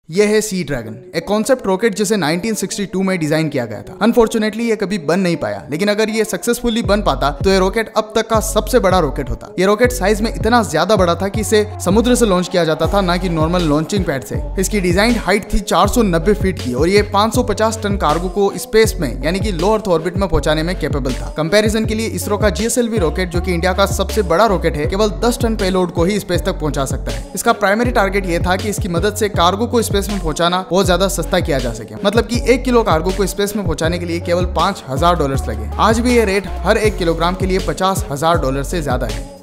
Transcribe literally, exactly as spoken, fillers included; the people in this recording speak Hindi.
यह है सी ड्रैगन, एक कॉन्सेप्ट रॉकेट जिसे नाइनटीन सिक्सटी टू में डिजाइन किया गया था। अनफॉर्चुनेटली ये कभी बन नहीं पाया, लेकिन अगर ये सक्सेसफुली बन पाता तो ये रॉकेट अब तक का सबसे बड़ा रॉकेट होता। ये रॉकेट साइज में इतना ज्यादा बड़ा था कि इसे समुद्र से लॉन्च किया जाता था, ना कि नॉर्मल लॉन्चिंग पैड से। इसकी डिजाइन हाइट थी चार सौ नब्बे फीट की और ये पाँच सौ पचास टन कार्गो को स्पेस में यानी कि लो अर्थ ऑर्बिट में पहुंचाने में कैपेबल था। कंपैरिजन के लिए इसरो का G S L V rocket, जो कि इंडिया का सबसे बड़ा रॉकेट है, केवल दस टन पेलोड को ही स्पेस तक पहुंचा सकता है। इसका प्राइमरी टारगेट ये था कि इसकी मदद से कार्गो को स्पेस में पहुंचाना बहुत ज्यादा सस्ता किया जा सके। मतलब कि एक किलो कार्गो को स्पेस में पहुंचाने के लिए केवल पांच हजार डॉलर्स लगे। आज भी ये रेट हर एक किलोग्राम के लिए पचास हजार डॉलर से ज्यादा है।